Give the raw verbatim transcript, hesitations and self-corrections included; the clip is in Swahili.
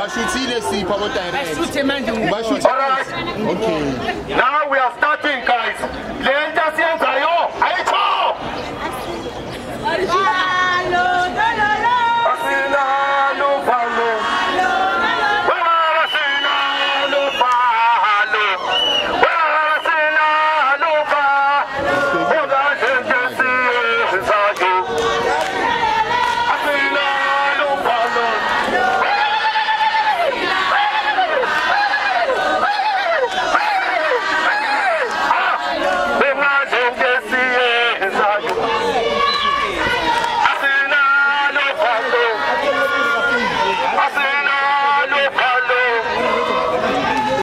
Bashuti le si power direct. Bashuti manje. Bashuti. All right. Okay. Now we are starting.